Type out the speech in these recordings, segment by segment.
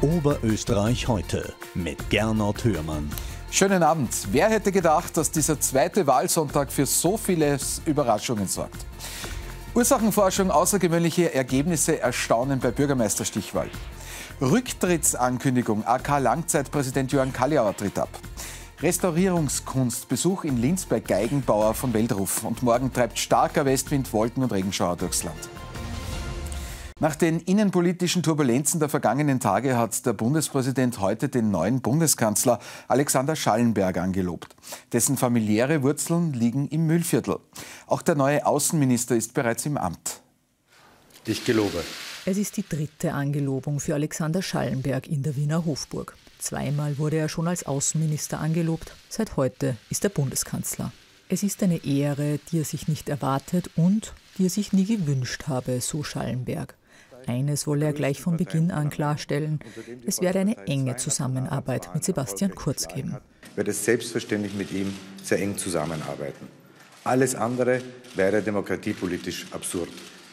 Oberösterreich heute mit Gernot Hörmann. Schönen Abend. Wer hätte gedacht, dass dieser zweite Wahlsonntag für so viele Überraschungen sorgt? Ursachenforschung, außergewöhnliche Ergebnisse erstaunen bei Bürgermeisterstichwahl. Rücktrittsankündigung, AK Langzeitpräsident Johann Kaliauer tritt ab. Restaurierungskunstbesuch in Linz bei Geigenbauer von Weltruf. Und morgen treibt starker Westwind Wolken und Regenschauer durchs Land. Nach den innenpolitischen Turbulenzen der vergangenen Tage hat der Bundespräsident heute den neuen Bundeskanzler Alexander Schallenberg angelobt. Dessen familiäre Wurzeln liegen im Mühlviertel. Auch der neue Außenminister ist bereits im Amt. Ich gelobe. Es ist die dritte Angelobung für Alexander Schallenberg in der Wiener Hofburg. Zweimal wurde er schon als Außenminister angelobt. Seit heute ist er Bundeskanzler. Es ist eine Ehre, die er sich nicht erwartet und die er sich nie gewünscht habe, so Schallenberg. Eines wolle er gleich von Beginn an klarstellen: Es werde eine enge Zusammenarbeit mit Sebastian Kurz geben. Ich werde selbstverständlich mit ihm sehr eng zusammenarbeiten. Alles andere wäre demokratiepolitisch absurd.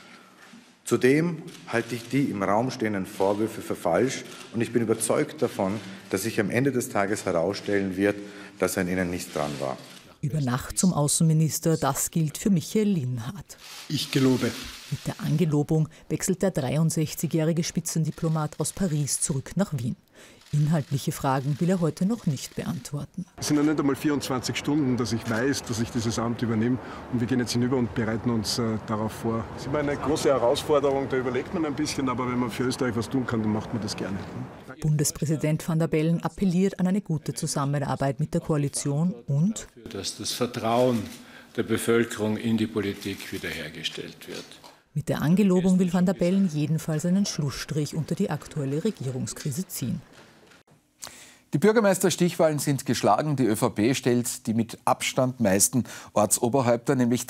Zudem halte ich die im Raum stehenden Vorwürfe für falsch und ich bin überzeugt davon, dass sich am Ende des Tages herausstellen wird, dass an ihnen nichts dran war. Über Nacht zum Außenminister, das gilt für Michael Linhart. Ich gelobe. Mit der Angelobung wechselt der 63-jährige Spitzendiplomat aus Paris zurück nach Wien. Inhaltliche Fragen will er heute noch nicht beantworten. Es sind ja nicht einmal 24 Stunden, dass ich weiß, dass ich dieses Amt übernehme. Und wir gehen jetzt hinüber und bereiten uns darauf vor. Es ist immer eine große Herausforderung, da überlegt man ein bisschen. Aber wenn man für Österreich was tun kann, dann macht man das gerne. Bundespräsident Van der Bellen appelliert an eine gute Zusammenarbeit mit der Koalition und dass das Vertrauen der Bevölkerung in die Politik wiederhergestellt wird. Mit der Angelobung will Van der Bellen jedenfalls einen Schlussstrich unter die aktuelle Regierungskrise ziehen. Die Bürgermeisterstichwahlen sind geschlagen. Die ÖVP stellt die mit Abstand meisten Ortsoberhäupter, nämlich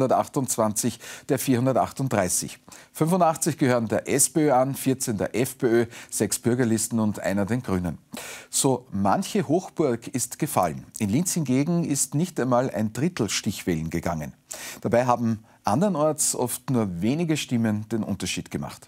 328 der 438. 85 gehören der SPÖ an, 14 der FPÖ, 6 Bürgerlisten und einer den Grünen. So manche Hochburg ist gefallen. In Linz hingegen ist nicht einmal ein Drittel Stichwählen gegangen. Dabei haben andernorts oft nur wenige Stimmen den Unterschied gemacht.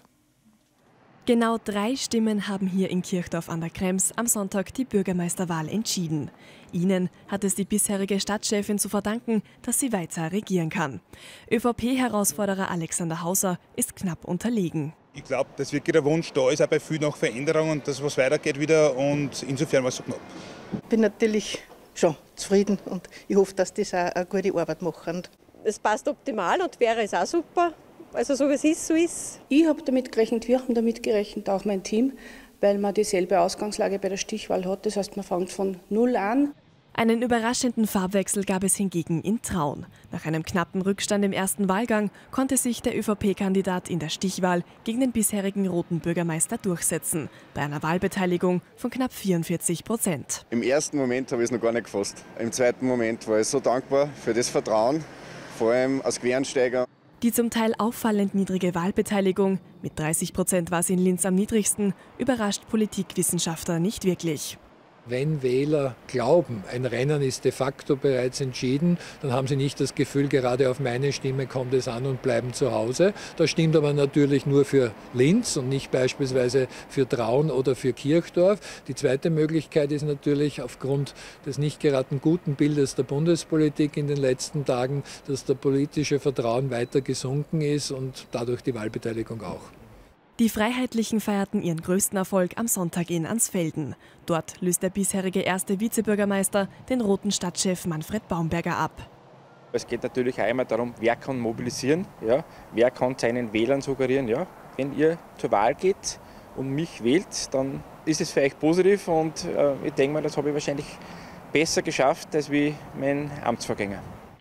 Genau 3 Stimmen haben hier in Kirchdorf an der Krems am Sonntag die Bürgermeisterwahl entschieden. Ihnen hat es die bisherige Stadtchefin zu verdanken, dass sie weiter regieren kann. ÖVP-Herausforderer Alexander Hauser ist knapp unterlegen. Ich glaube, dass wirklich der Wunsch da ist, auch bei vielen nach Veränderungen und dass was weitergeht wieder. Und insofern war es so knapp. Ich bin natürlich schon zufrieden und ich hoffe, dass das auch eine gute Arbeit machen. Es passt optimal und wäre es auch super. Also so wie es ist, so ist. Ich habe damit gerechnet, wir haben damit gerechnet, auch mein Team, weil man dieselbe Ausgangslage bei der Stichwahl hat. Das heißt, man fängt von null an. Einen überraschenden Farbwechsel gab es hingegen in Traun. Nach einem knappen Rückstand im ersten Wahlgang konnte sich der ÖVP-Kandidat in der Stichwahl gegen den bisherigen roten Bürgermeister durchsetzen, bei einer Wahlbeteiligung von knapp 44%. Im ersten Moment habe ich es noch gar nicht gefasst. Im zweiten Moment war ich so dankbar für das Vertrauen, vor allem als Quereinsteiger. Die zum Teil auffallend niedrige Wahlbeteiligung, mit 30% war sie in Linz am niedrigsten, überrascht Politikwissenschaftler nicht wirklich. Wenn Wähler glauben, ein Rennen ist de facto bereits entschieden, dann haben sie nicht das Gefühl, gerade auf meine Stimme kommt es an und bleiben zu Hause. Das stimmt aber natürlich nur für Linz und nicht beispielsweise für Traun oder für Kirchdorf. Die zweite Möglichkeit ist natürlich aufgrund des nicht gerade guten Bildes der Bundespolitik in den letzten Tagen, dass der politische Vertrauen weiter gesunken ist und dadurch die Wahlbeteiligung auch. Die Freiheitlichen feierten ihren größten Erfolg am Sonntag in Ansfelden. Dort löst der bisherige erste Vizebürgermeister den roten Stadtchef Manfred Baumberger ab. Es geht natürlich auch immer darum, wer kann mobilisieren, ja? Wer kann seinen Wählern suggerieren, ja? Wenn ihr zur Wahl geht und mich wählt, dann ist es für euch positiv und ich denke mal, das habe ich wahrscheinlich besser geschafft als wie mein Amtsvorgänger.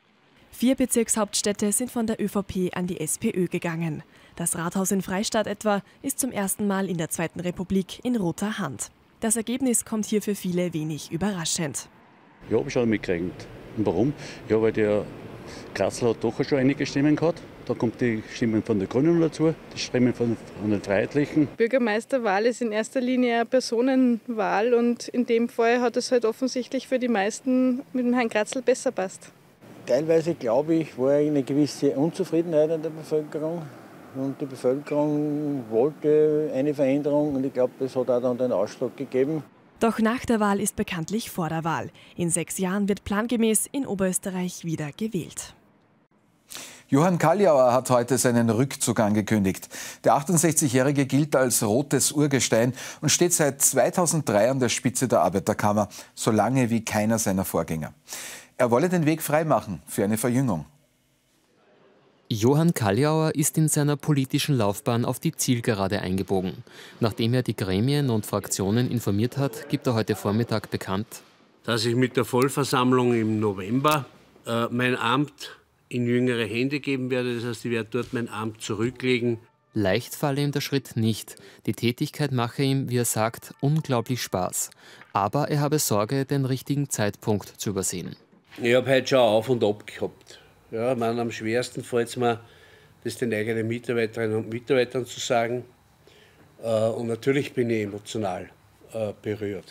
4 Bezirkshauptstädte sind von der ÖVP an die SPÖ gegangen. Das Rathaus in Freistadt etwa ist zum ersten Mal in der Zweiten Republik in roter Hand. Das Ergebnis kommt hier für viele wenig überraschend. Ja, habe ich schon mitgekriegt. Und warum? Ja, weil der Kratzl hat doch schon einige Stimmen gehabt. Da kommt die Stimmen von den Grünen dazu, die Stimmen von den Freiheitlichen. Bürgermeisterwahl ist in erster Linie eine Personenwahl und in dem Fall hat es halt offensichtlich für die meisten mit dem Herrn Kratzl besser passt. Teilweise, glaube ich, war eine gewisse Unzufriedenheit in der Bevölkerung Und die Bevölkerung wollte eine Veränderung und ich glaube, das hat auch dann den Ausschlag gegeben. Doch nach der Wahl ist bekanntlich vor der Wahl. In 6 Jahren wird plangemäß in Oberösterreich wieder gewählt. Johann Kalliauer hat heute seinen Rückzug angekündigt. Der 68-Jährige gilt als rotes Urgestein und steht seit 2003 an der Spitze der Arbeiterkammer, so lange wie keiner seiner Vorgänger. Er wolle den Weg freimachen für eine Verjüngung. Johann Kalliauer ist in seiner politischen Laufbahn auf die Zielgerade eingebogen. Nachdem er die Gremien und Fraktionen informiert hat, gibt er heute Vormittag bekannt, dass ich mit der Vollversammlung im November mein Amt in jüngere Hände geben werde. Das heißt, ich werde dort mein Amt zurücklegen. Leicht falle ihm der Schritt nicht. Die Tätigkeit mache ihm, wie er sagt, unglaublich Spaß. Aber er habe Sorge, den richtigen Zeitpunkt zu übersehen. Ich habe heute schon auf und ab gehabt. Ja, am schwersten fällt es mir, das den eigenen Mitarbeiterinnen und Mitarbeitern zu sagen. Und natürlich bin ich emotional berührt.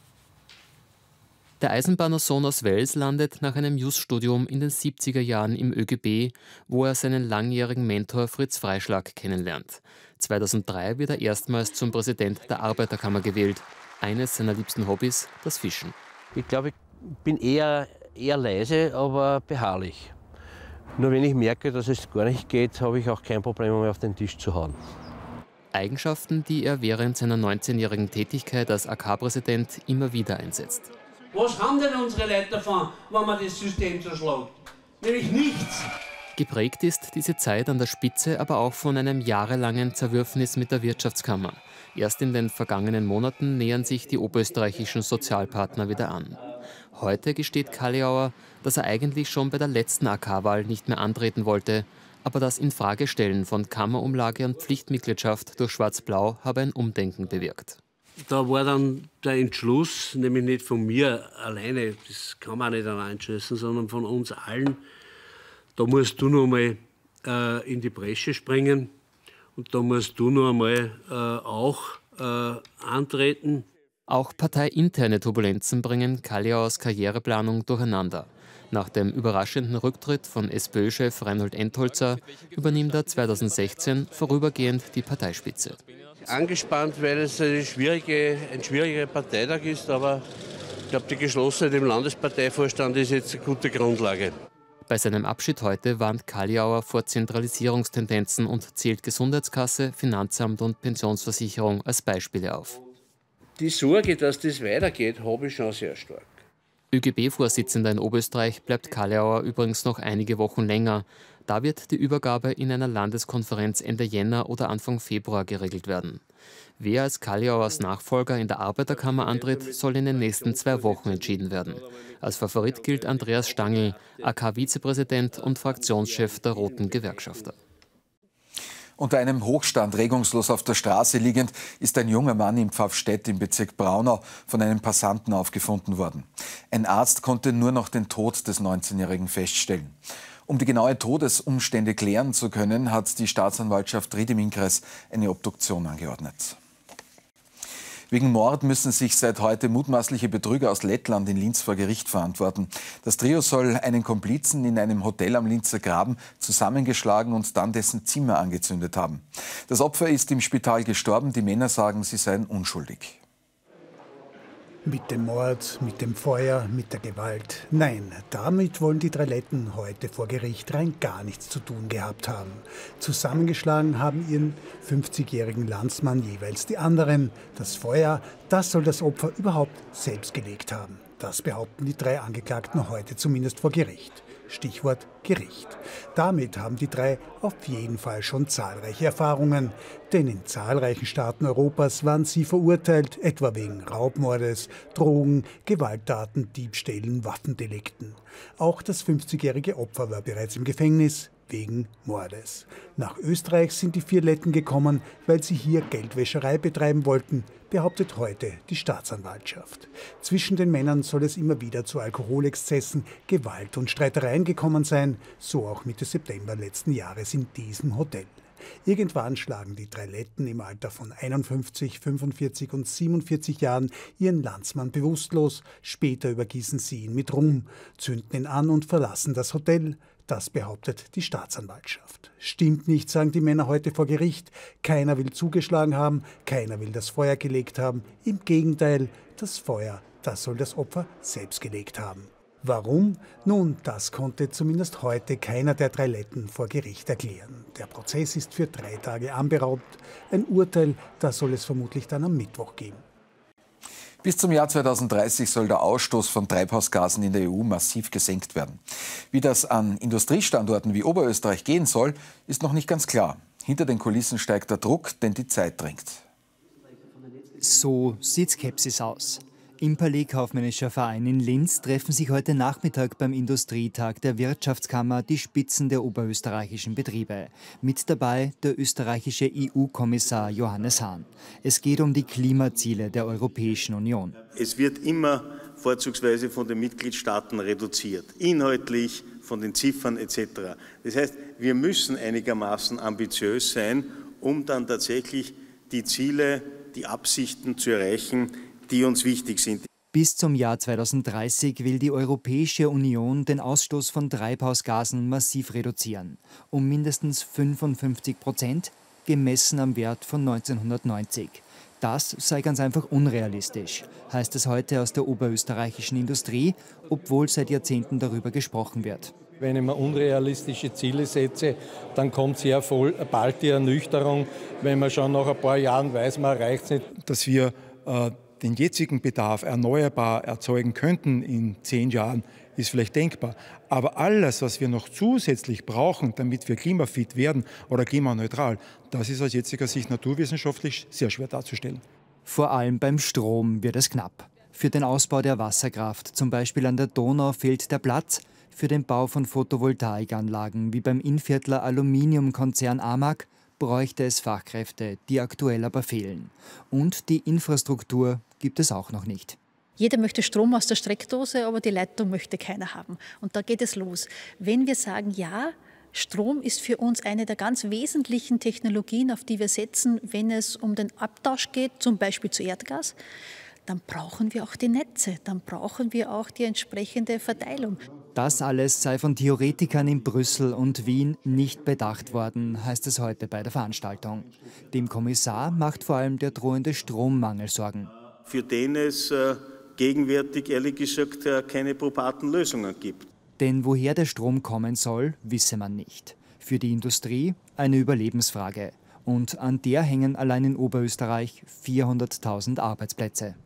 Der Eisenbahnersohn aus Wels landet nach einem Jus-Studium in den 70er Jahren im ÖGB, wo er seinen langjährigen Mentor Fritz Freischlag kennenlernt. 2003 wird er erstmals zum Präsident der Arbeiterkammer gewählt. Eines seiner liebsten Hobbys, das Fischen. Ich glaube, ich bin eher leise, aber beharrlich. Nur wenn ich merke, dass es gar nicht geht, habe ich auch kein Problem mehr auf den Tisch zu hauen. Eigenschaften, die er während seiner 19-jährigen Tätigkeit als AK-Präsident immer wieder einsetzt. Was haben denn unsere Leute davon, wenn man das System zerschlägt? Nämlich nichts. Geprägt ist diese Zeit an der Spitze aber auch von einem jahrelangen Zerwürfnis mit der Wirtschaftskammer. Erst in den vergangenen Monaten nähern sich die oberösterreichischen Sozialpartner wieder an. Heute gesteht Kalliauer, dass er eigentlich schon bei der letzten AK-Wahl nicht mehr antreten wollte, aber das Infragestellen von Kammerumlage und Pflichtmitgliedschaft durch Schwarz-Blau habe ein Umdenken bewirkt. Da war dann der Entschluss, nämlich nicht von mir alleine, das kann man auch nicht einschätzen, sondern von uns allen, da musst du noch mal in die Bresche springen und da musst du noch einmal auch antreten. Auch parteiinterne Turbulenzen bringen Kalliauers Karriereplanung durcheinander. Nach dem überraschenden Rücktritt von SPÖ-Chef Reinhold Entholzer übernimmt er 2016 vorübergehend die Parteispitze. Angespannt, weil es ein schwieriger Parteitag ist, aber ich glaube, die Geschlossenheit im Landesparteivorstand ist jetzt eine gute Grundlage. Bei seinem Abschied heute warnt Kalliauer vor Zentralisierungstendenzen und zählt Gesundheitskasse, Finanzamt und Pensionsversicherung als Beispiele auf. Die Sorge, dass das weitergeht, habe ich schon sehr stark. ÖGB-Vorsitzender in Oberösterreich bleibt Kalliauer übrigens noch einige Wochen länger. Da wird die Übergabe in einer Landeskonferenz Ende Jänner oder Anfang Februar geregelt werden. Wer als Kalliauers Nachfolger in der Arbeiterkammer antritt, soll in den nächsten 2 Wochen entschieden werden. Als Favorit gilt Andreas Stangl, AK-Vizepräsident und Fraktionschef der Roten Gewerkschafter. Unter einem Hochstand regungslos auf der Straße liegend ist ein junger Mann in Pfaffstädt im Bezirk Braunau von einem Passanten aufgefunden worden. Ein Arzt konnte nur noch den Tod des 19-Jährigen feststellen. Um die genaue Todesumstände klären zu können, hat die Staatsanwaltschaft Ried im Innkreis eine Obduktion angeordnet. Wegen Mord müssen sich seit heute mutmaßliche Betrüger aus Lettland in Linz vor Gericht verantworten. Das Trio soll einen Komplizen in einem Hotel am Linzer Graben zusammengeschlagen und dann dessen Zimmer angezündet haben. Das Opfer ist im Spital gestorben. Die Männer sagen, sie seien unschuldig. Mit dem Mord, mit dem Feuer, mit der Gewalt. Nein, damit wollen die 3 Letten heute vor Gericht rein gar nichts zu tun gehabt haben. Zusammengeschlagen haben ihren 50-jährigen Landsmann jeweils die anderen. Das Feuer, das soll das Opfer überhaupt selbst gelegt haben. Das behaupten die 3 Angeklagten heute zumindest vor Gericht. Stichwort Gericht. Damit haben die 3 auf jeden Fall schon zahlreiche Erfahrungen. Denn in zahlreichen Staaten Europas waren sie verurteilt, etwa wegen Raubmordes, Drogen, Gewalttaten, Diebstählen, Waffendelikten. Auch das 50-jährige Opfer war bereits im Gefängnis wegen Mordes. Nach Österreich sind die 4 Letten gekommen, weil sie hier Geldwäscherei betreiben wollten, behauptet heute die Staatsanwaltschaft. Zwischen den Männern soll es immer wieder zu Alkoholexzessen, Gewalt und Streitereien gekommen sein, so auch Mitte September letzten Jahres in diesem Hotel. Irgendwann schlagen die 3 Letten im Alter von 51, 45 und 47 Jahren ihren Landsmann bewusstlos. Später übergießen sie ihn mit Rum, zünden ihn an und verlassen das Hotel. Das behauptet die Staatsanwaltschaft. Stimmt nicht, sagen die Männer heute vor Gericht. Keiner will zugeschlagen haben, keiner will das Feuer gelegt haben. Im Gegenteil, das Feuer, das soll das Opfer selbst gelegt haben. Warum? Nun, das konnte zumindest heute keiner der 3 Letten vor Gericht erklären. Der Prozess ist für 3 Tage anberaumt. Ein Urteil, das soll es vermutlich dann am Mittwoch geben. Bis zum Jahr 2030 soll der Ausstoß von Treibhausgasen in der EU massiv gesenkt werden. Wie das an Industriestandorten wie Oberösterreich gehen soll, ist noch nicht ganz klar. Hinter den Kulissen steigt der Druck, denn die Zeit drängt. So sieht Skepsis aus. Im Palais Kaufmännischer Verein in Linz treffen sich heute Nachmittag beim Industrietag der Wirtschaftskammer die Spitzen der oberösterreichischen Betriebe. Mit dabei der österreichische EU-Kommissar Johannes Hahn. Es geht um die Klimaziele der Europäischen Union. Es wird immer vorzugsweise von den Mitgliedstaaten reduziert, inhaltlich, von den Ziffern etc. Das heißt, wir müssen einigermaßen ambitiös sein, um dann tatsächlich die Ziele, die Absichten zu erreichen, die uns wichtig sind. Bis zum Jahr 2030 will die Europäische Union den Ausstoß von Treibhausgasen massiv reduzieren. Um mindestens 55%, gemessen am Wert von 1990. Das sei ganz einfach unrealistisch, heißt es heute aus der oberösterreichischen Industrie, obwohl seit Jahrzehnten darüber gesprochen wird. Wenn ich mir unrealistische Ziele setze, dann kommt sehr bald die Ernüchterung, wenn man schon nach ein paar Jahren weiß, man erreicht es nicht. Dass wir den jetzigen Bedarf erneuerbar erzeugen könnten in 10 Jahren, ist vielleicht denkbar. Aber alles, was wir noch zusätzlich brauchen, damit wir klimafit werden oder klimaneutral, das ist aus jetziger Sicht naturwissenschaftlich sehr schwer darzustellen. Vor allem beim Strom wird es knapp. Für den Ausbau der Wasserkraft, zum Beispiel an der Donau, fehlt der Platz. Für den Bau von Photovoltaikanlagen, wie beim Innviertler Aluminiumkonzern AMAG, bräuchte es Fachkräfte, die aktuell aber fehlen. Und die Infrastruktur gibt es auch noch nicht. Jeder möchte Strom aus der Steckdose, aber die Leitung möchte keiner haben. Und da geht es los. Wenn wir sagen, ja, Strom ist für uns eine der ganz wesentlichen Technologien, auf die wir setzen, wenn es um den Abtausch geht, zum Beispiel zu Erdgas, dann brauchen wir auch die Netze, dann brauchen wir auch die entsprechende Verteilung. Das alles sei von Theoretikern in Brüssel und Wien nicht bedacht worden, heißt es heute bei der Veranstaltung. Dem Kommissar macht vor allem der drohende Strommangel Sorgen. Für den es gegenwärtig, ehrlich gesagt, keine probaten Lösungen gibt. Denn woher der Strom kommen soll, wisse man nicht. Für die Industrie eine Überlebensfrage. Und an der hängen allein in Oberösterreich 400.000 Arbeitsplätze.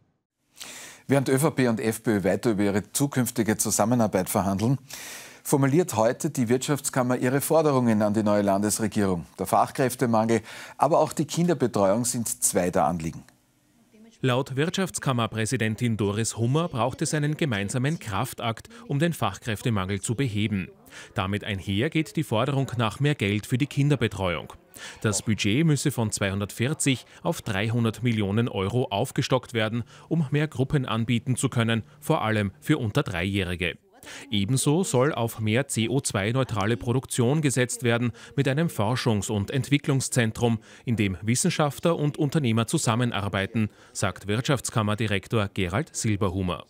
Während ÖVP und FPÖ weiter über ihre zukünftige Zusammenarbeit verhandeln, formuliert heute die Wirtschaftskammer ihre Forderungen an die neue Landesregierung. Der Fachkräftemangel, aber auch die Kinderbetreuung sind 2 der Anliegen. Laut Wirtschaftskammerpräsidentin Doris Hummer braucht es einen gemeinsamen Kraftakt, um den Fachkräftemangel zu beheben. Damit einher geht die Forderung nach mehr Geld für die Kinderbetreuung. Das Budget müsse von 240 auf 300 Millionen Euro aufgestockt werden, um mehr Gruppen anbieten zu können, vor allem für unter 3-Jährige. Ebenso soll auf mehr CO2-neutrale Produktion gesetzt werden mit einem Forschungs- und Entwicklungszentrum, in dem Wissenschaftler und Unternehmer zusammenarbeiten, sagt Wirtschaftskammerdirektor Gerald Silberhumer.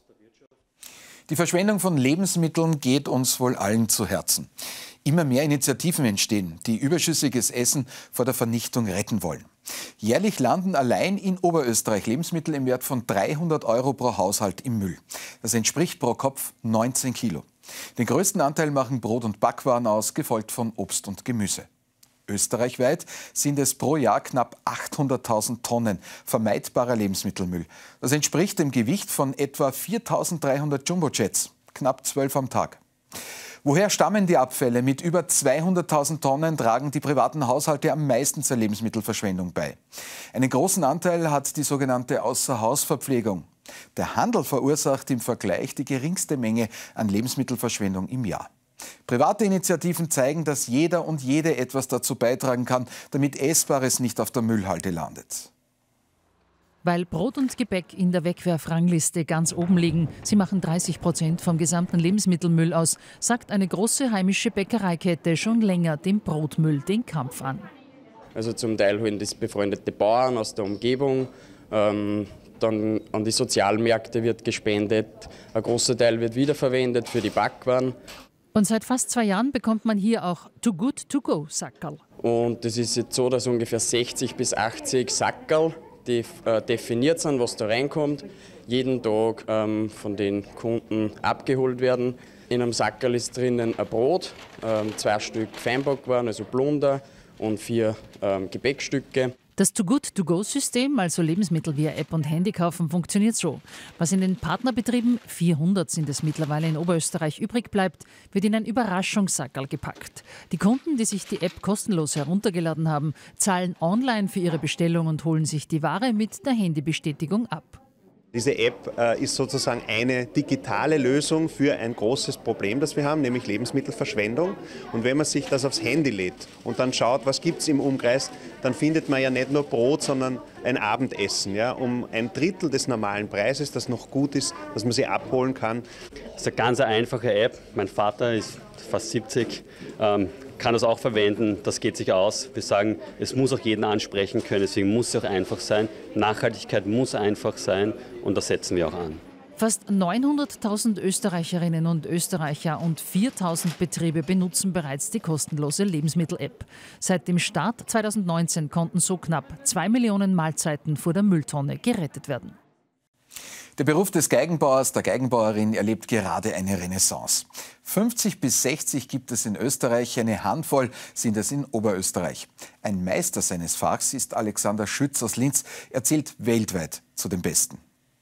Die Verschwendung von Lebensmitteln geht uns wohl allen zu Herzen. Immer mehr Initiativen entstehen, die überschüssiges Essen vor der Vernichtung retten wollen. Jährlich landen allein in Oberösterreich Lebensmittel im Wert von 300 € pro Haushalt im Müll. Das entspricht pro Kopf 19 Kilo. Den größten Anteil machen Brot- und Backwaren aus, gefolgt von Obst und Gemüse. Österreichweit sind es pro Jahr knapp 800.000 Tonnen vermeidbarer Lebensmittelmüll. Das entspricht dem Gewicht von etwa 4.300 Jumbojets, knapp 12 am Tag. Woher stammen die Abfälle? Mit über 200.000 Tonnen tragen die privaten Haushalte am meisten zur Lebensmittelverschwendung bei. Einen großen Anteil hat die sogenannte Außerhausverpflegung. Der Handel verursacht im Vergleich die geringste Menge an Lebensmittelverschwendung im Jahr. Private Initiativen zeigen, dass jeder und jede etwas dazu beitragen kann, damit Essbares nicht auf der Müllhalde landet. Weil Brot und Gebäck in der Wegwerfrangliste ganz oben liegen, sie machen 30% vom gesamten Lebensmittelmüll aus, sagt eine große heimische Bäckereikette schon länger dem Brotmüll den Kampf an. Also zum Teil holen das befreundete Bauern aus der Umgebung, dann an die Sozialmärkte wird gespendet, ein großer Teil wird wiederverwendet für die Backwaren. Und seit fast 2 Jahren bekommt man hier auch Too Good To Go Sackerl. Und es ist jetzt so, dass ungefähr 60 bis 80 Sackerl, die definiert sind, was da reinkommt, jeden Tag von den Kunden abgeholt werden. In einem Sackerl ist drinnen ein Brot, 2 Stück Feinbackwaren, also Plunder, und 4 Gebäckstücke. Das Too Good To Go System, also Lebensmittel via App und Handy kaufen, funktioniert so. Was in den Partnerbetrieben, 400 sind es mittlerweile in Oberösterreich, übrig bleibt, wird in ein Überraschungssackerl gepackt. Die Kunden, die sich die App kostenlos heruntergeladen haben, zahlen online für ihre Bestellung und holen sich die Ware mit der Handybestätigung ab. Diese App ist sozusagen eine digitale Lösung für ein großes Problem, das wir haben, nämlich Lebensmittelverschwendung. Und wenn man sich das aufs Handy lädt und dann schaut, was gibt es im Umkreis, dann findet man ja nicht nur Brot, sondern ein Abendessen, ja, um 1/3 des normalen Preises, das noch gut ist, dass man sie abholen kann. Das ist eine ganz einfache App. Mein Vater ist fast 70, kann das auch verwenden, das geht sich aus. Wir sagen, es muss auch jeden ansprechen können, deswegen muss es auch einfach sein. Nachhaltigkeit muss einfach sein und das setzen wir auch an. Fast 900.000 Österreicherinnen und Österreicher und 4.000 Betriebe benutzen bereits die kostenlose Lebensmittel-App. Seit dem Start 2019 konnten so knapp 2 Millionen Mahlzeiten vor der Mülltonne gerettet werden. Der Beruf des Geigenbauers, der Geigenbauerin erlebt gerade eine Renaissance. 50 bis 60 gibt es in Österreich, eine Handvoll sind es in Oberösterreich. Ein Meister seines Fachs ist Alexander Schütz aus Linz. Er zählt weltweit zu den Besten.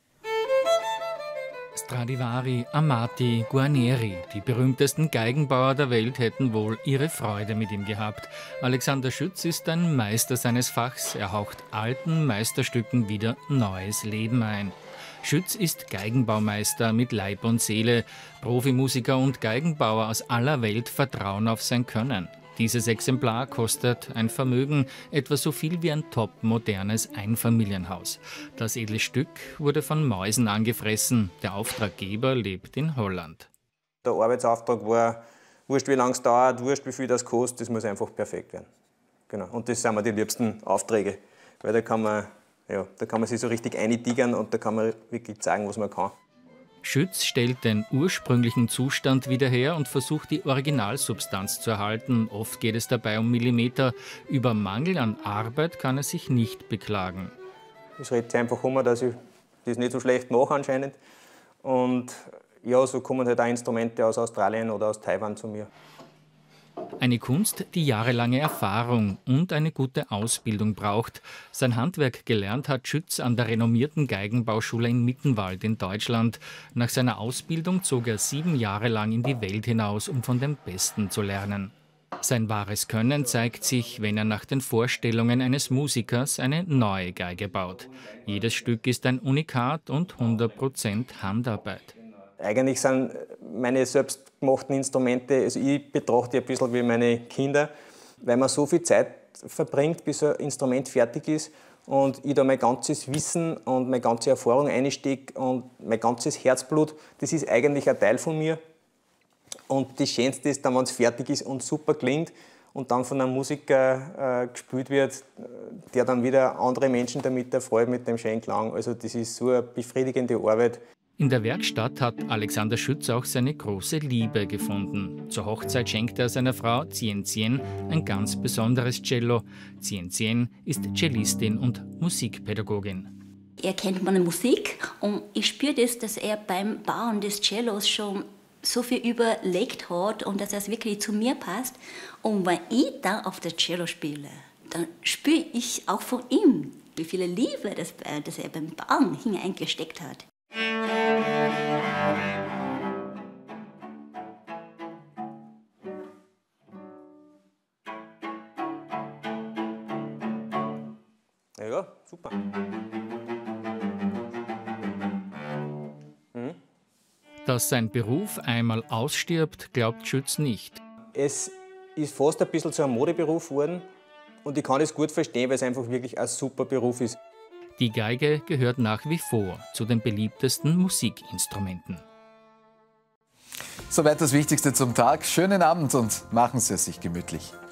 Stradivari, Amati, Guarneri, die berühmtesten Geigenbauer der Welt hätten wohl ihre Freude mit ihm gehabt. Alexander Schütz ist ein Meister seines Fachs. Er haucht alten Meisterstücken wieder neues Leben ein. Schütz ist Geigenbaumeister mit Leib und Seele. Profimusiker und Geigenbauer aus aller Welt vertrauen auf sein Können. Dieses Exemplar kostet ein Vermögen, etwa so viel wie ein topmodernes Einfamilienhaus. Das edle Stück wurde von Mäusen angefressen. Der Auftraggeber lebt in Holland. Der Arbeitsauftrag war, wurscht wie lange es dauert, wurscht wie viel das kostet, das muss einfach perfekt werden. Genau. Und das sind mir die liebsten Aufträge, weil da kann man sich so richtig eintigern und da kann man wirklich zeigen, was man kann. Schütz stellt den ursprünglichen Zustand wieder her und versucht, die Originalsubstanz zu erhalten. Oft geht es dabei um Millimeter. Über Mangel an Arbeit kann er sich nicht beklagen. Es redet sich einfach um, dass ich das nicht so schlecht mache anscheinend. Und ja, so kommen halt auch Instrumente aus Australien oder aus Taiwan zu mir. Eine Kunst, die jahrelange Erfahrung und eine gute Ausbildung braucht. Sein Handwerk gelernt hat Schütz an der renommierten Geigenbauschule in Mittenwald in Deutschland. Nach seiner Ausbildung zog er 7 Jahre lang in die Welt hinaus, um von den Besten zu lernen. Sein wahres Können zeigt sich, wenn er nach den Vorstellungen eines Musikers eine neue Geige baut. Jedes Stück ist ein Unikat und 100% Handarbeit. Eigentlich sind meine selbstgemachten Instrumente, also ich betrachte die ein bisschen wie meine Kinder, weil man so viel Zeit verbringt, bis ein Instrument fertig ist und ich da mein ganzes Wissen und meine ganze Erfahrung einstecke und mein ganzes Herzblut, das ist eigentlich ein Teil von mir. Und das Schönste ist dann, wenn es fertig ist und super klingt und dann von einem Musiker gespielt wird, der dann wieder andere Menschen damit erfreut mit dem schönen Klang. Also das ist so eine befriedigende Arbeit. In der Werkstatt hat Alexander Schütz auch seine große Liebe gefunden. Zur Hochzeit schenkt er seiner Frau Zien Zien ein ganz besonderes Cello. Zien Zien ist Cellistin und Musikpädagogin. Er kennt meine Musik und ich spüre das, dass er beim Bauen des Cellos schon so viel überlegt hat und dass es wirklich zu mir passt. Und wenn ich dann auf der Cello spiele, dann spüre ich auch von ihm, wie viel Liebe das er beim Bauen hineingesteckt hat. Ja, super. Dass sein Beruf einmal ausstirbt, glaubt Schütz nicht. Es ist fast ein bisschen zu einem Modeberuf geworden und ich kann es gut verstehen, weil es einfach wirklich ein super Beruf ist. Die Geige gehört nach wie vor zu den beliebtesten Musikinstrumenten. Soweit das Wichtigste zum Tag. Schönen Abend und machen Sie es sich gemütlich.